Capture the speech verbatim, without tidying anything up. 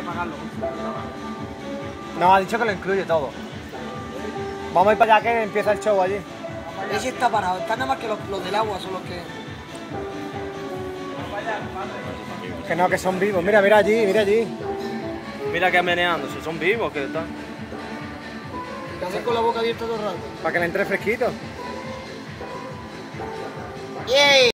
que pagarlo. No, ha dicho que lo incluye todo. Vamos a ir para allá que empieza el show allí. Ese está parado, está nada más que los, los del agua son los que... Que no, que son vivos. Mira, mira allí, mira allí. Mira que meneándose, son vivos, que están. ¿Qué hacen con la boca abierta todo el rato? Para que le entre fresquito. ¡Yay!